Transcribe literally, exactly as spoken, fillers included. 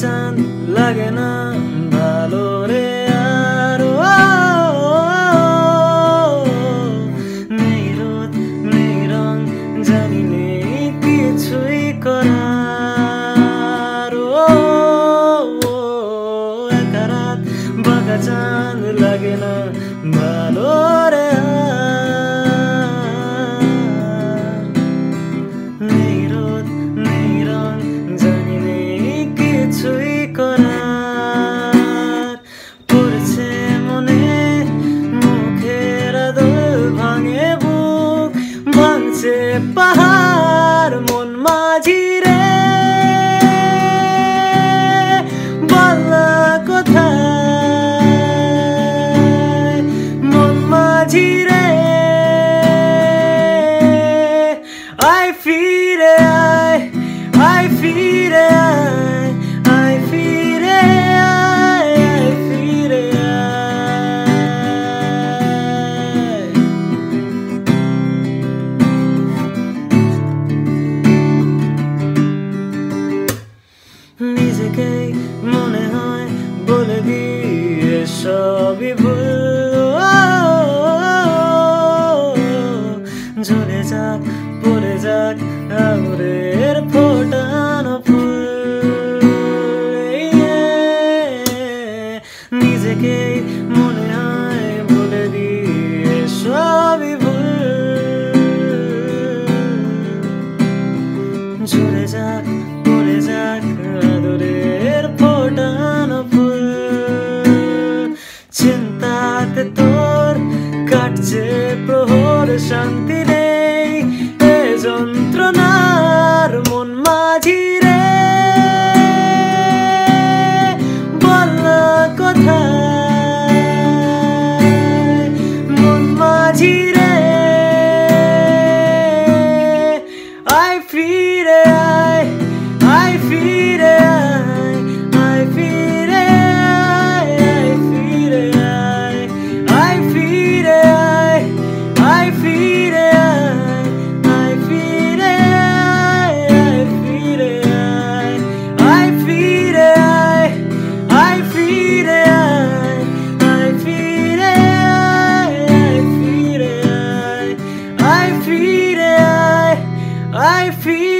চাঁদ লাগে না ভালো রে আর নেই রোদ নেই রং জানি নেই কিছুই করার একা রাত বাঁকা চাঁদ লাগে না ভালো রে নেই রোদ নেই রং জানি নেই কিছুই করার পড়ছে মনে মুখের আদল ভাঙে বুক ভাঙছে পাহাড় মন মাঝি রে বলা কোথায় মন মাঝি রে আয় ফিরে আয় আয় ফিরে আয় আয় ফিরে আয় আয় ফিরে আয় নিজেকেই মনে হয় বলে দিয়ে সবই ভুল ঝরে যাক পড়ে যাক আগুনের ফোটানো ফুল নিজেকেই মনে হয় বলে দিয়ে সবই ভুল ঝরে যাক পড়ে যাক আদরের ফোটানো ফুল চিন্তাতে তোর কাটছে প্রহর শান্তি নেই এ যন্ত্রণার মন মাঝি রে বলা কোথায় মন মাঝি রে আয় ফিরে আয় আয় ফিরে আয় আয় ফিরে আয় আয় ফিরে আয় আয় ফিরে আয় আয় ফিরে আয় আয় ফিরে আয় আয় ফিরে আয় আয় ফিরে আয় আয় ফিরে আয় আয় ফিরে আয় আয় ফিরে আয় আয় ফিরে আয় আয় ফিরে